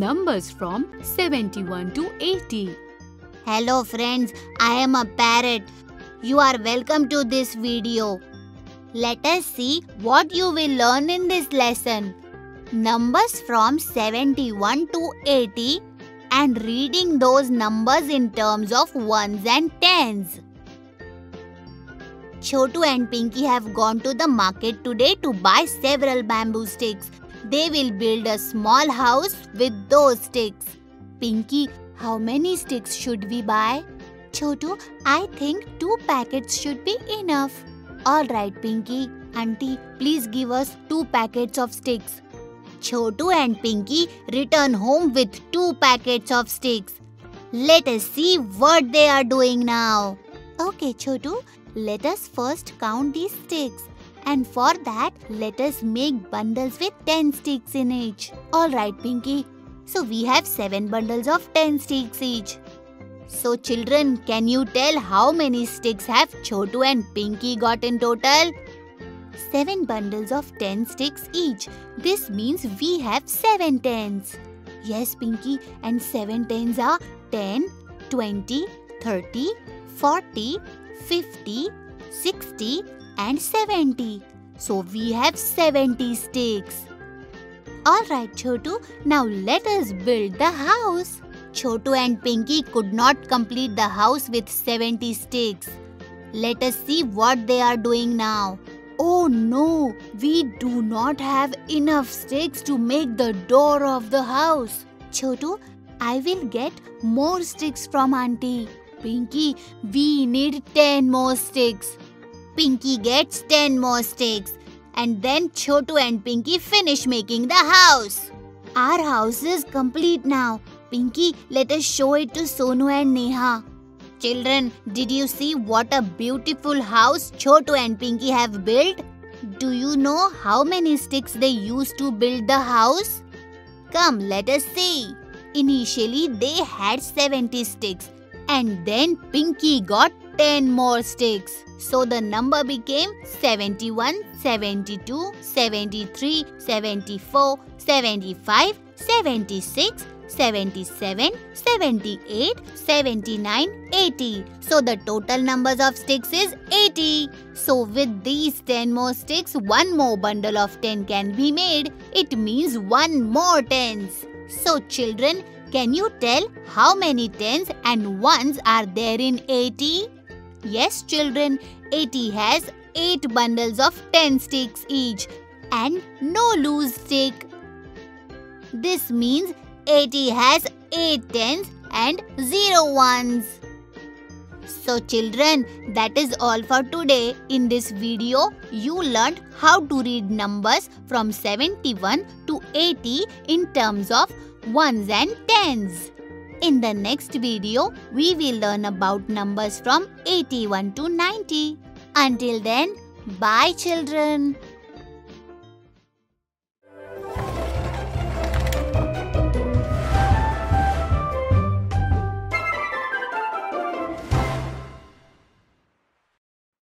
numbers from 71 to 80. Hello friends, I am a parrot. You are welcome to this video. Let us see what you will learn in this lesson. Numbers from 71 to 80 and reading those numbers in terms of ones and tens. Chotu and Pinky have gone to the market today to buy several bamboo sticks. They will build a small house with those sticks. Pinky, how many sticks should we buy? Chotu, I think 2 packets should be enough. Alright Pinky, Auntie, please give us 2 packets of sticks. Chotu and Pinky return home with 2 packets of sticks. Let us see what they are doing now. Okay Chotu, let us first count these sticks. And for that, let us make bundles with 10 sticks in each. Alright Pinky. So we have 7 bundles of 10 sticks each. So children, can you tell how many sticks have Chotu and Pinky got in total? 7 bundles of 10 sticks each. This means we have 7 tens. Yes Pinky, and 7 tens are 10, 20, 30, 40, 50, 60 and 70. So we have 70 sticks. Alright Chotu, now let us build the house. Chotu and Pinky could not complete the house with 70 sticks. Let us see what they are doing now. Oh no, we do not have enough sticks to make the door of the house. Chotu, I will get more sticks from Auntie. Pinky, we need 10 more sticks. Pinky gets 10 more sticks. And then Chotu and Pinky finish making the house. Our house is complete now. Pinky, let us show it to Sonu and Neha. Children, did you see what a beautiful house Chotu and Pinky have built? Do you know how many sticks they used to build the house? Come, let us see. Initially, they had 70 sticks. And then Pinky got 10 more sticks. So the number became 71, 72, 73, 74, 75, 76, 77, 78, 79, 80. So the total numbers of sticks is 80. So with these 10 more sticks, 1 more bundle of 10 can be made. It means 1 more tens. So children, can you tell how many tens and ones are there in 80? Yes children, 80 has 8 bundles of 10 sticks each and no loose stick. This means 80 has 8 tens and 0 ones. So children, that is all for today. In this video, you learned how to read numbers from 71 to 80 in terms of ones and tens. In the next video, we will learn about numbers from 81 to 90. Until then, bye children.